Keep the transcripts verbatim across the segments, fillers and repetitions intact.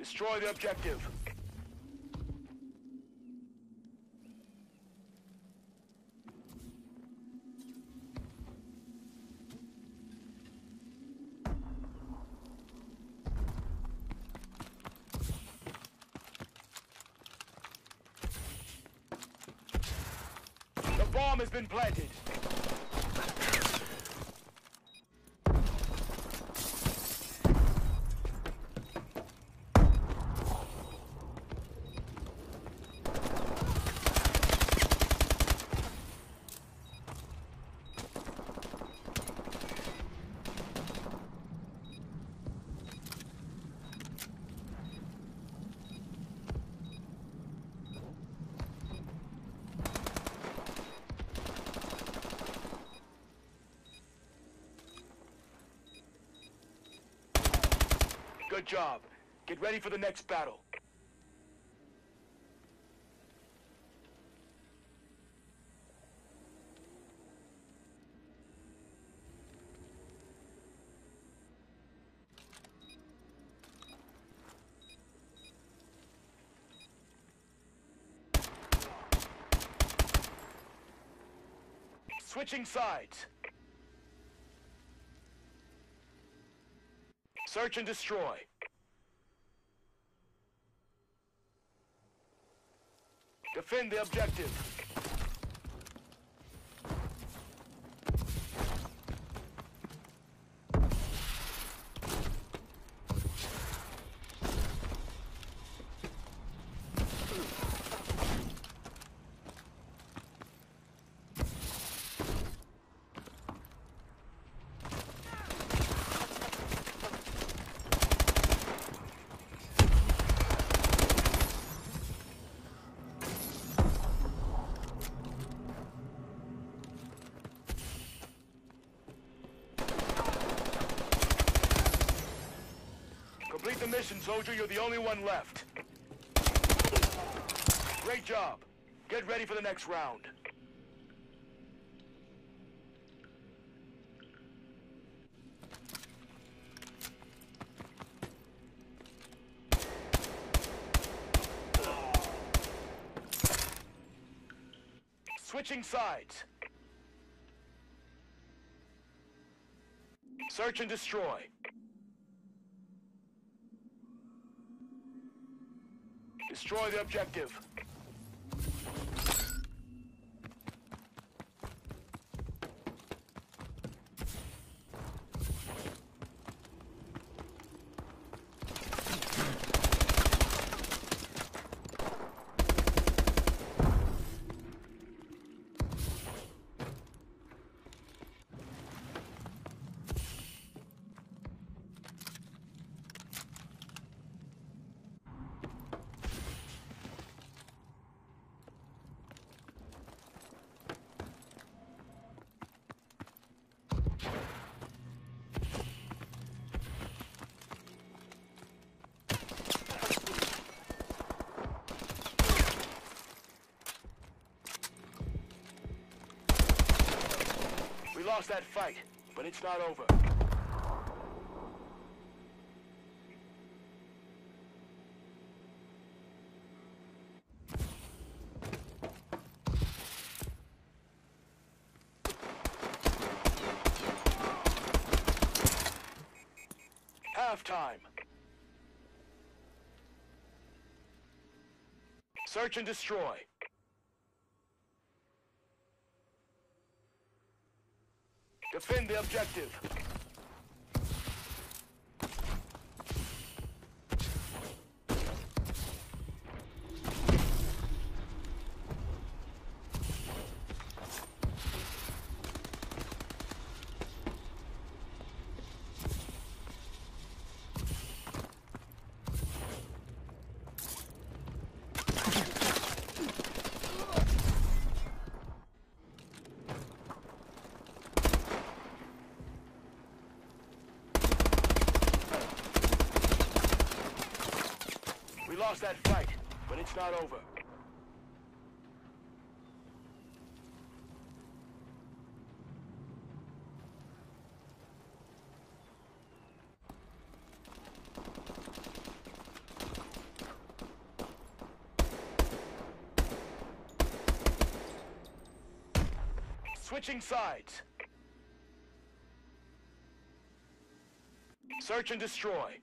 Destroy the objective. The bomb has been planted. Good job. Get ready for the next battle. Switching sides. Search and destroy. Defend the objective. Complete the mission, soldier. You're the only one left. Great job. Get ready for the next round. Switching sides. Search and destroy. Destroy the objective. We lost that fight, but it's not over. Halftime. Search and destroy. Defend the objective. We lost that fight, but it's not over. Switching sides. Search and destroy.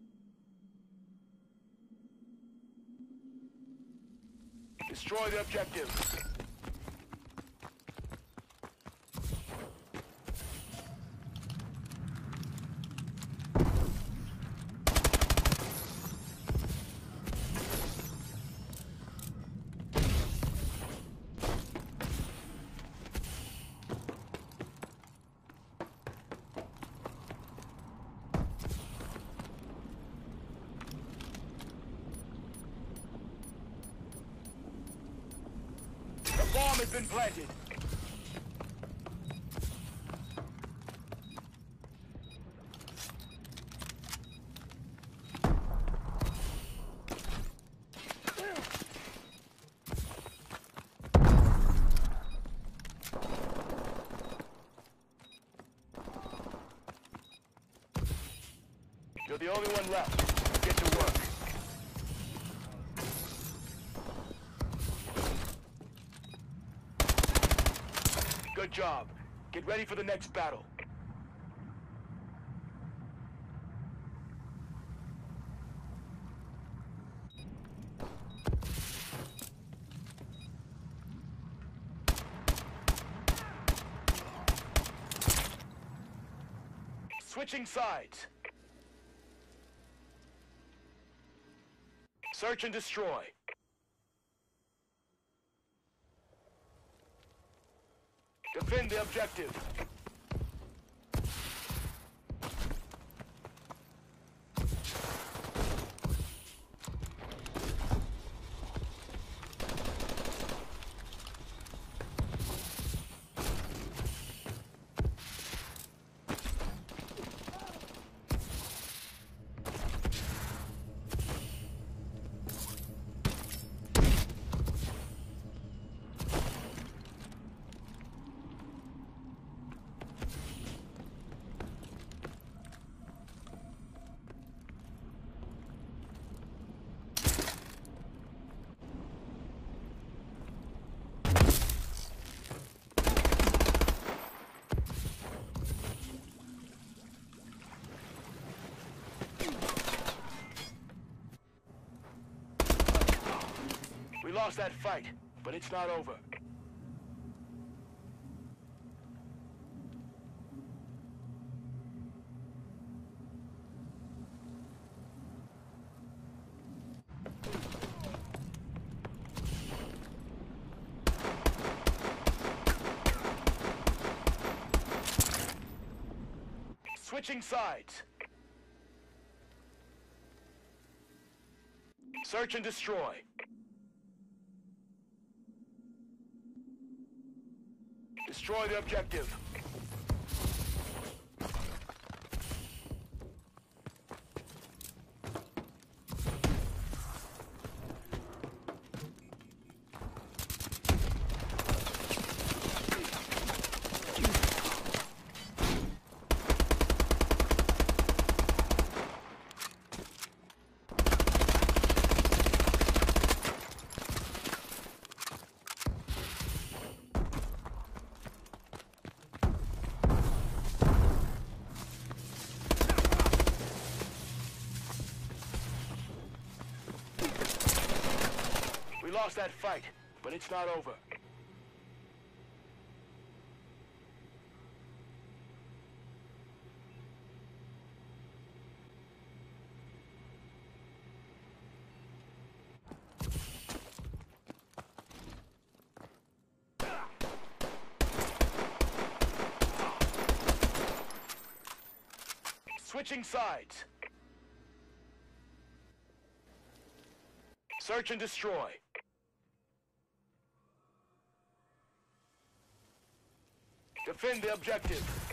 Destroy the objective. The bomb has been planted. You're the only one left. Get to work. Good job. Get ready for the next battle. Switching sides. Search and destroy. Defend the objective. We lost that fight, but it's not over. Switching sides. Search and destroy. Destroy the objective. We lost that fight, but it's not over. Switching sides. Search and destroy. Defend the objective.